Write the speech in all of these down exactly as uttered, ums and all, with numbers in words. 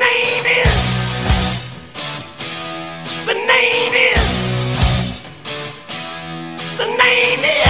name is, the name is, the name is.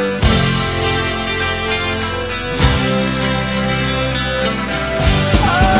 Oh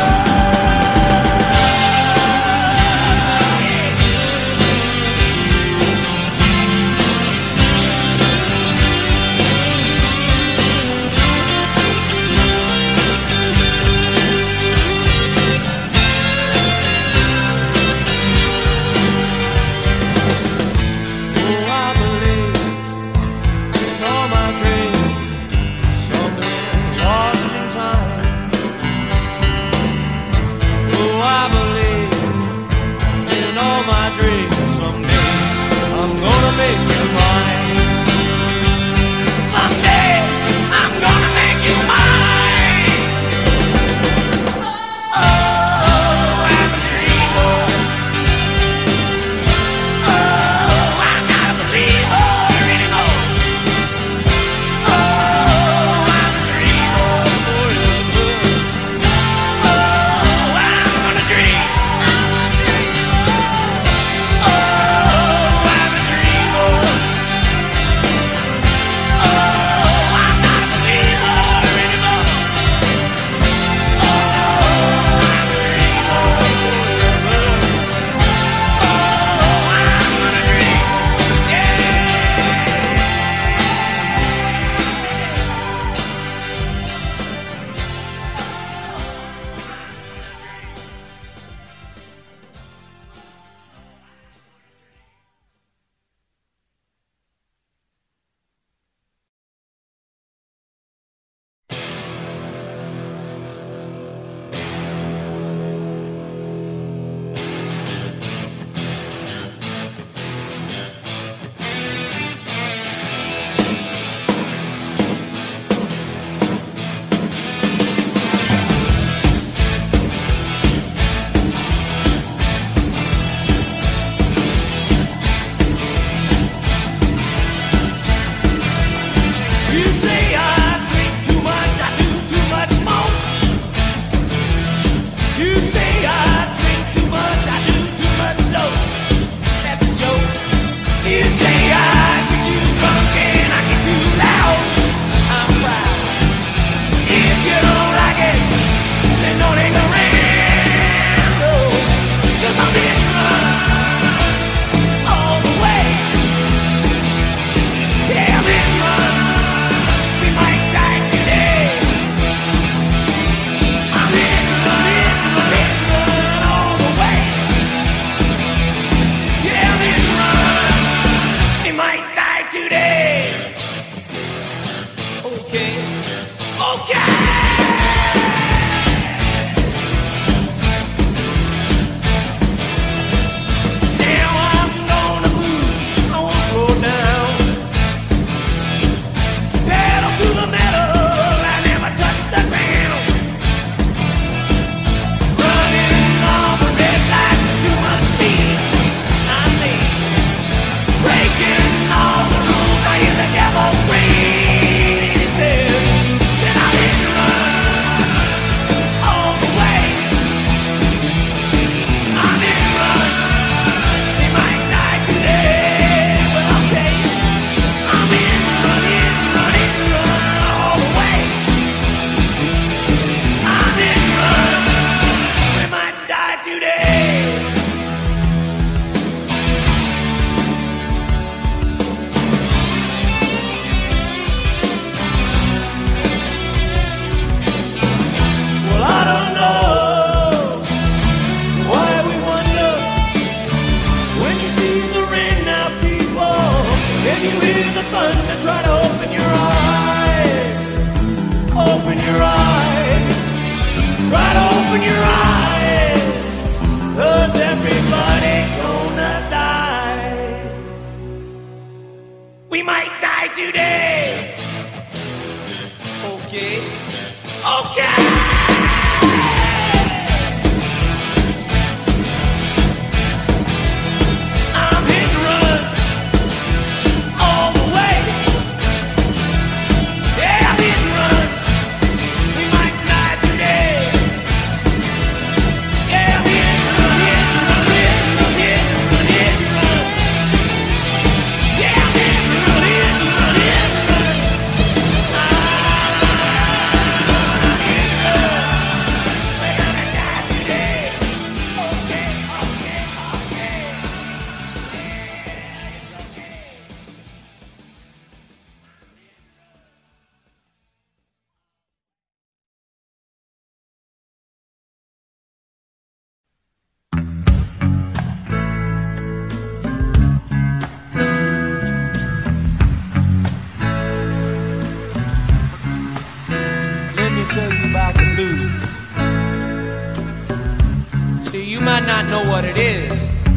might not know what it is,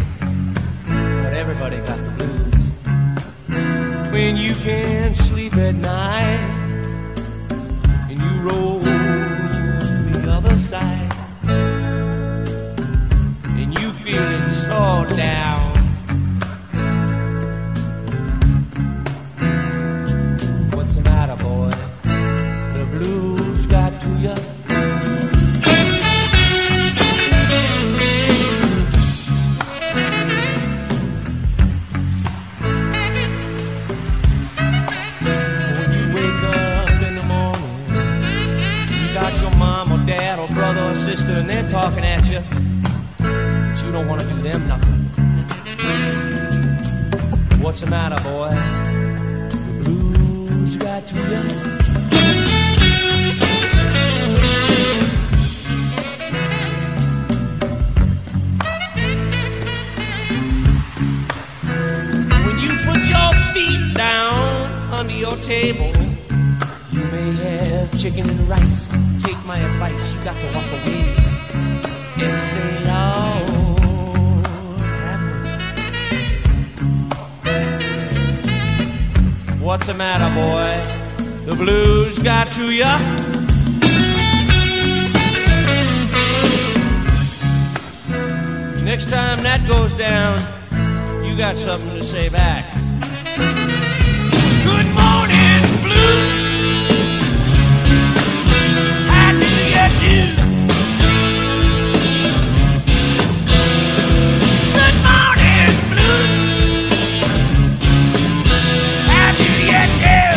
but everybody got the blues. When you can't sleep at night and you roll to the other side and you feeling so down, what's the matter, boy? The blues got to you. Sister, and they're talking at you, but you don't want to do them nothing. What's the matter, boy? The blues got to you. When you put your feet down under your table, you may have chicken and rice. Take my advice, you got to walk away and say, Lord, have mercy. What's the matter, boy? The blues got to ya? Next time that goes down, you got something to say back. Good morning, blues. Do. Good morning, blues. How do you do?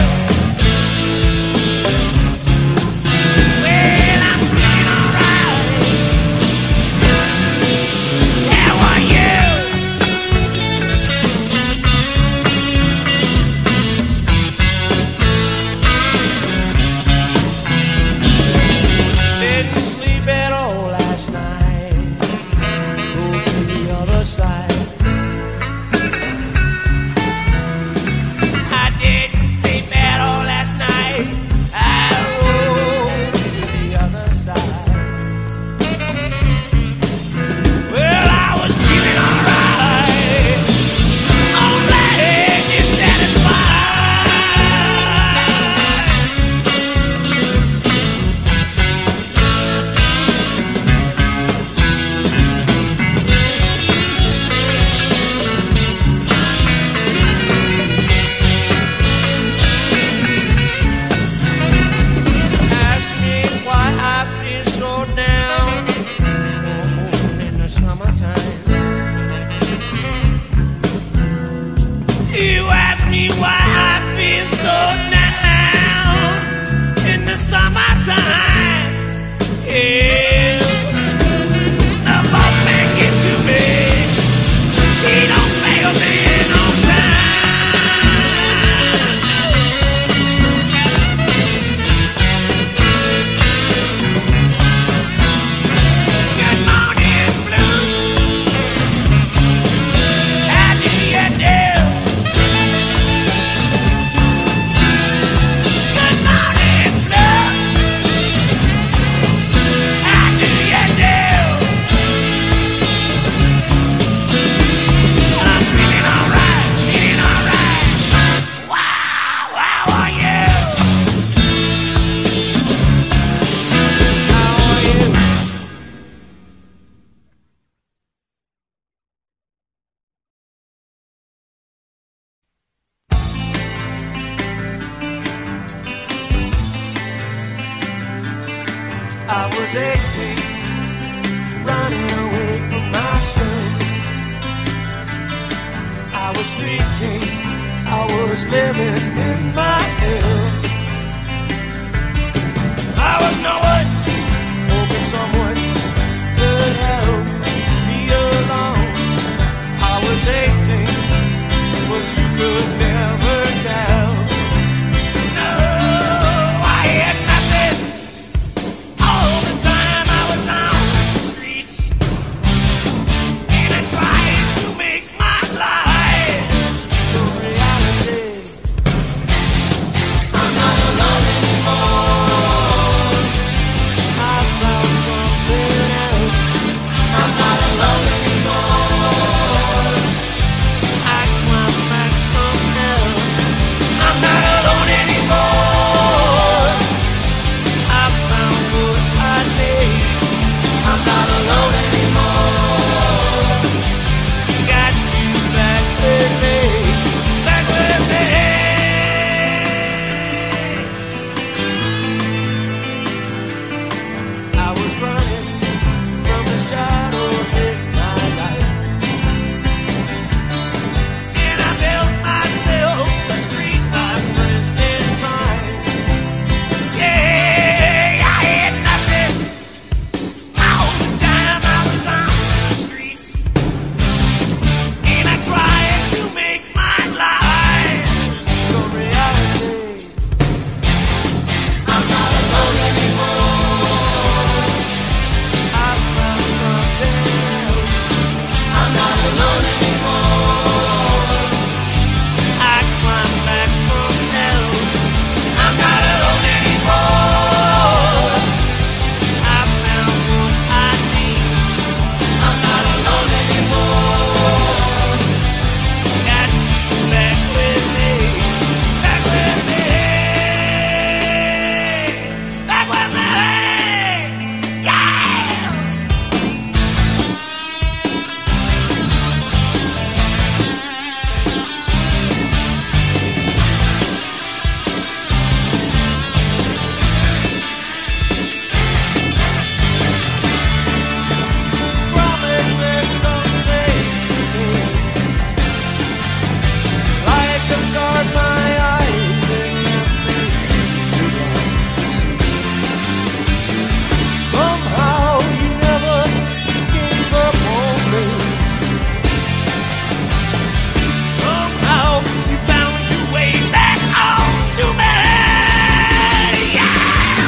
Well, I'm feeling alright. How are you? I was eighteen, running away from my son. I was streaking, I was living in my hell. I was no one, hoping someone could help me along. I was eighteen, but you could never tell. No, I had nothing. All the time I was on the streets, and I tried to make my life a reality. I'm not alone anymore. I found something else. I'm not alone anymore. I climbed back from hell. I'm not alone anymore. I found what I need. I'm not alone anymore. Got you back with me, back with me. I was running from the shadows in my life, and I built myself a street life dressed in crime. Yeah, I had nothing. All the time I was on the streets, and I tried to make my life a reality. I'm not alone anymore. I found something else. I'm not alone anymore. I climbed back from hell. I'm not alone anymore. I found what I need. I'm not alone anymore. Got you back with me, back with me, back with me, yeah! Promises don't save today. Lights have scarred my eyes and left me too blind to see. Somehow you never gave up on me. Somehow you found your way back on to me. Yeah!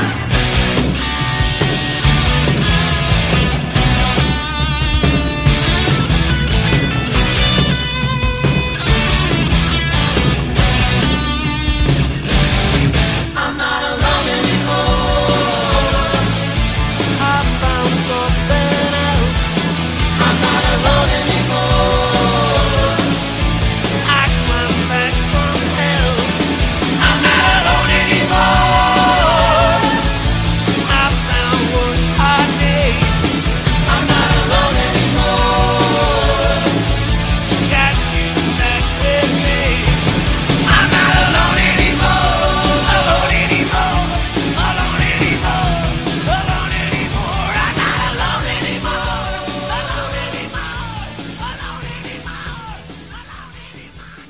I'm not alone anymore. I found something else. I'm not alone anymore. I climbed back from hell. I'm not alone anymore. I found what I need. I'm not alone anymore. Got you back with me. I'm not alone anymore. Alone anymore. Alone anymore. Alone anymore. I'm not alone anymore. Alone anymore. Alone anymore. Alone anymore.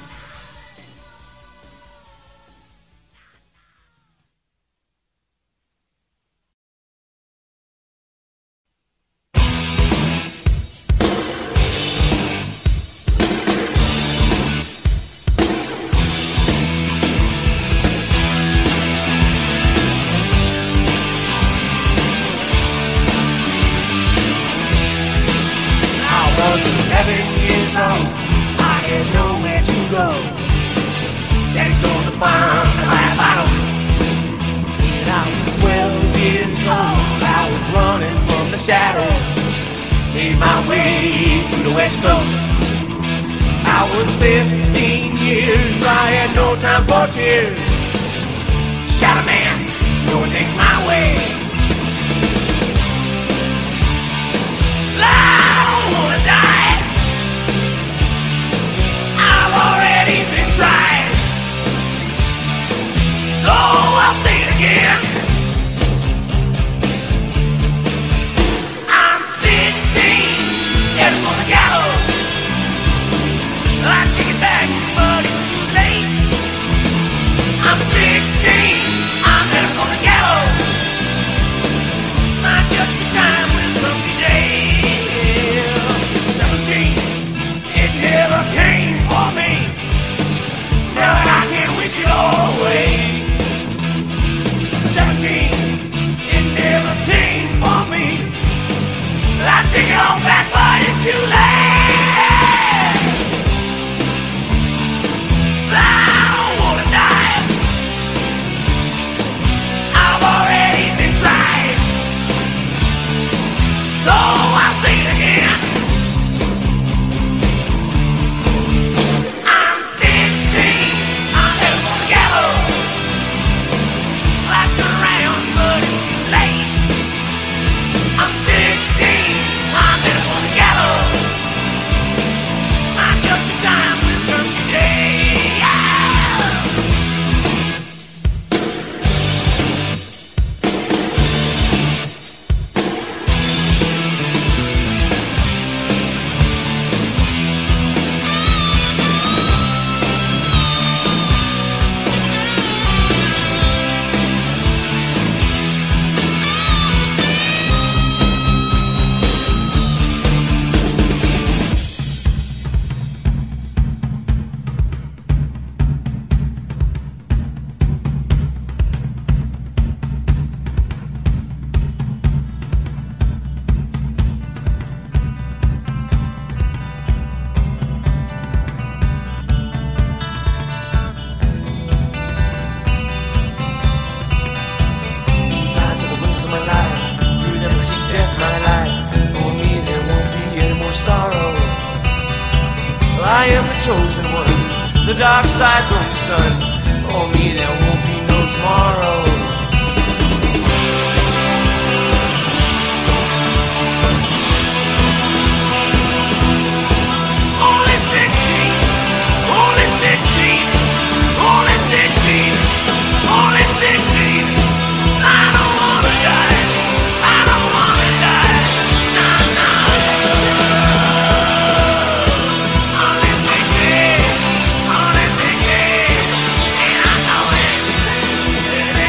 I was eleven years old. I had nowhere to go. Daddy sold the farm to buy a bottle. And I was twelve years old. I was running from the shadows. Made my way to the West Coast. I was fifteen years. I had no time for tears. Shot a man, doing things my way. I don't wanna die. I've already been trying. So I'll say it again. I am the chosen one, the dark side's only son. For me there won't be no tomorrow. Only sixteen, only sixteen, only sixteen, only sixteen. I don't wanna die, I don't wanna die, no, no. Only sixteen, only sixteen, and I know it.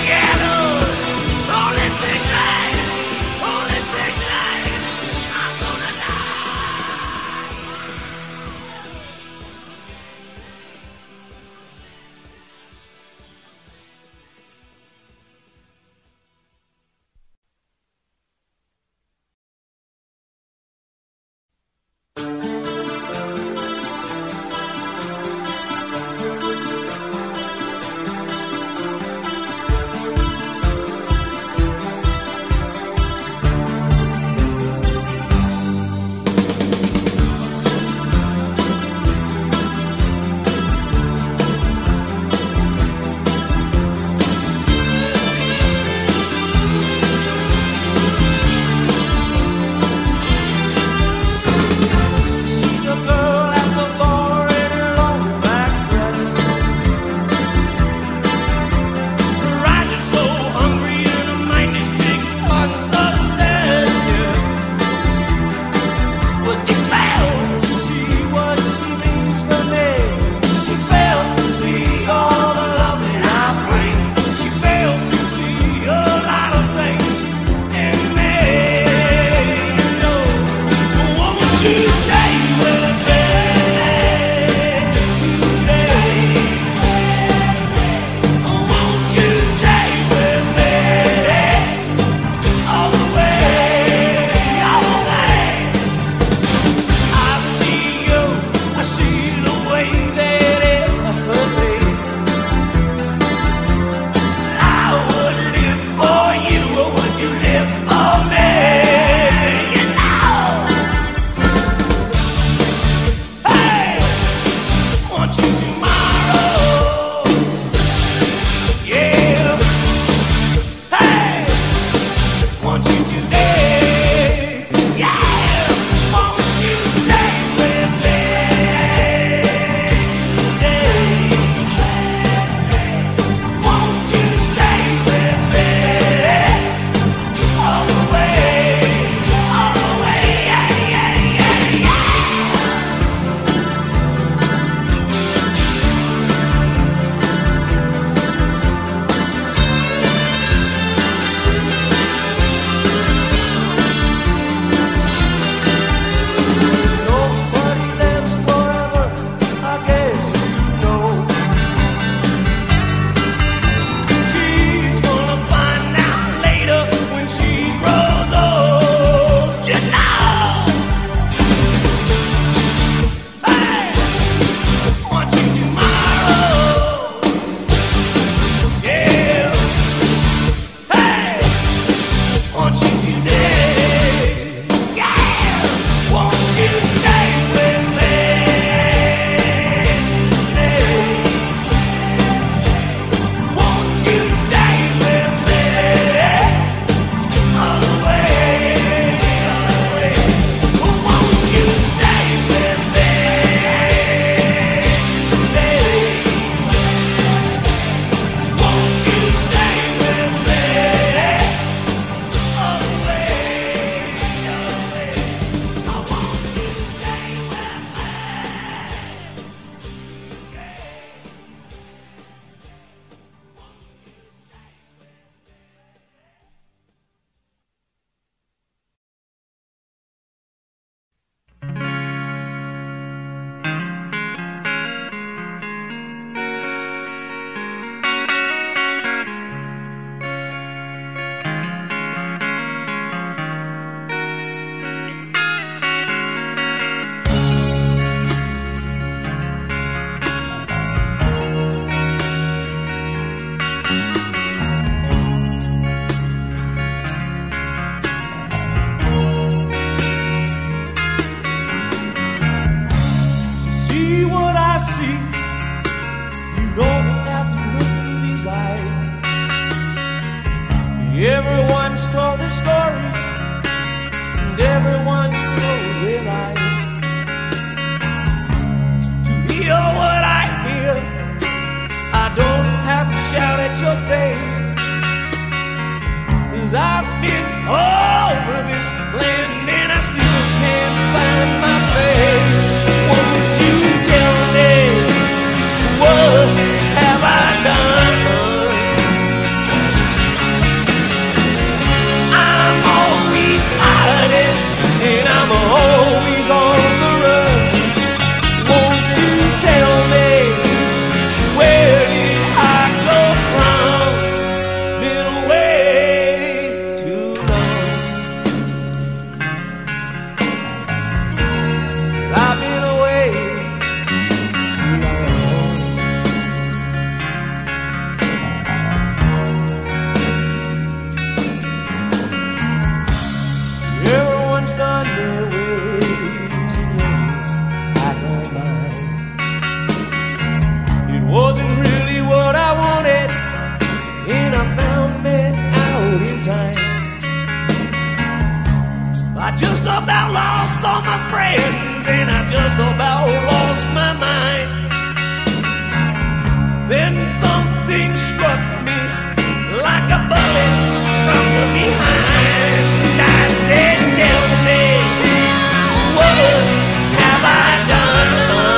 Everyone's told their stories, and everyone's told their lies. To hear what I hear, I don't have to shout at your face, 'cause I've been all over this land and I still can't find my place. Won't you tell me, what have I done? I'm always hiding and I'm always on the run. Won't you tell me, where did I go wrong? Been away too long. I've been away too long. Everyone's done their ways and ways, I know mine. It wasn't really what I wanted, and I found it out in time. I just about lost all my friends, and I just about lost my mind. Then something struck me like a bullet from behind. I said, tell me, what have I done?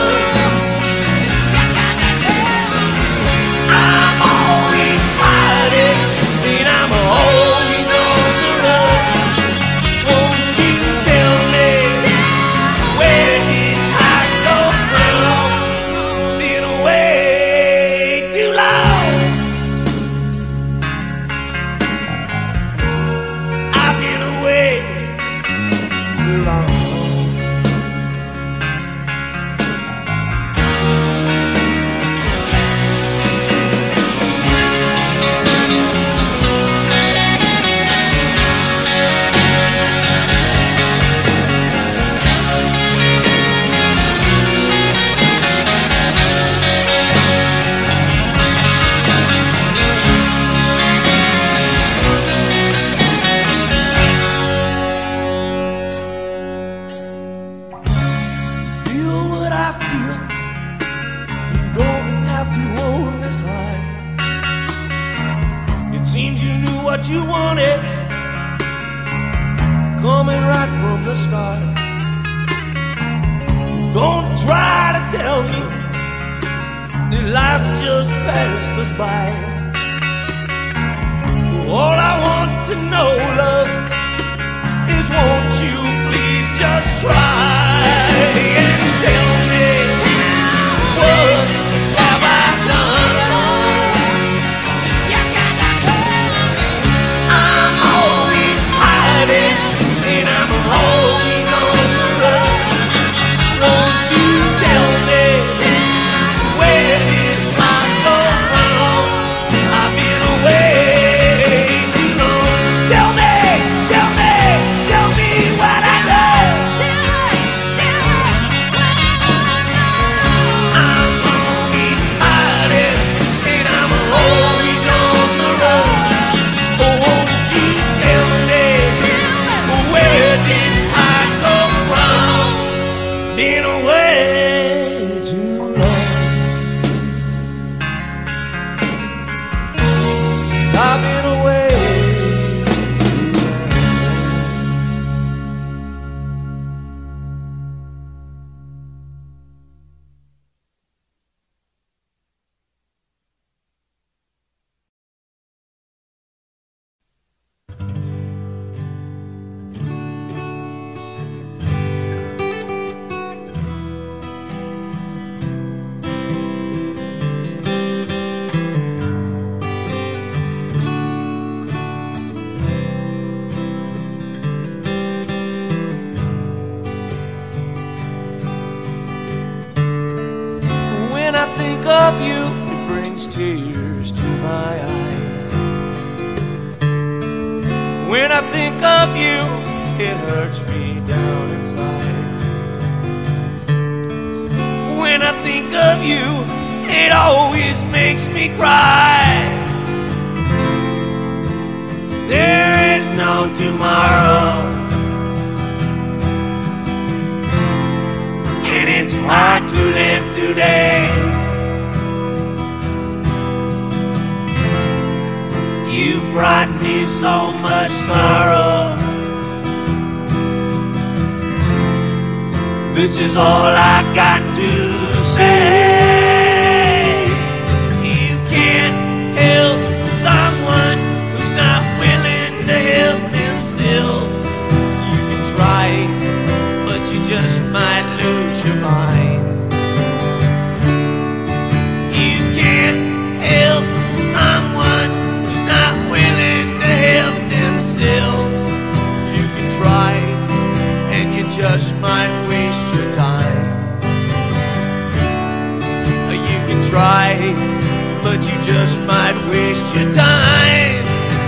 I'm always hiding and I'm always on the run. Won't you tell me, where did I go wrong? Been away too long. I've been away too long. Feel what I feel. You don't have to own this heart. It seems you knew what you wanted, coming right from the start. Don't try to tell me that life just passed us by. All I want to know, love, is won't you please just try and tell me, what have I done? I'm always hiding and I'm always on the run. Won't you tell me, where did I go wrong? I've been away too long. Tell me, tell me, tell me what I done. I'm always hiding and I'm always on the run. Oh, won't you tell me, where did I go wrong? Been away too long. I've been away too long. When I think of you, it brings tears to my eyes. When I think of you, it hurts me down inside. When I think of you, it always makes me cry. no tomorrow, and it's hard to live today. You brought me so much sorrow. This is all I got to say. You can't help someone who's not willing to help themselves. You can try, but you just might lose your mind. You can't help someone who's not willing to help themselves. You can try, and you just might waste your time. You can try, but you just might waste your time.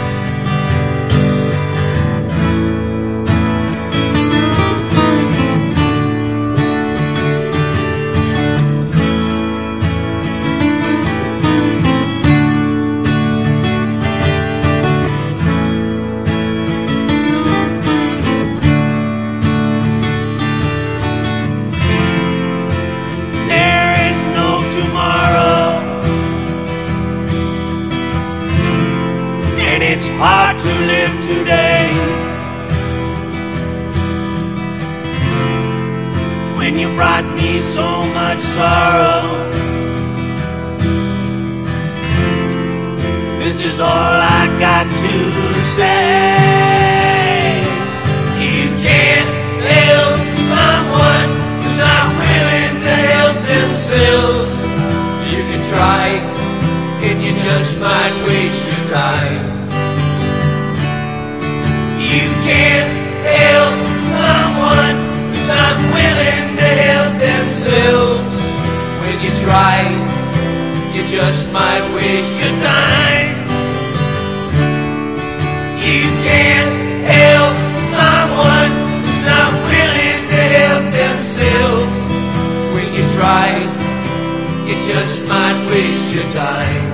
It's hard to live today when you brought me so much sorrow. This is all I got to say. You can't help someone who's not willing to help themselves. You can try, and you just might waste your time. You can't help someone who's not willing to help themselves. When you try, you just might waste your time. You can't help someone who's not willing to help themselves. When you try, you just might waste your time.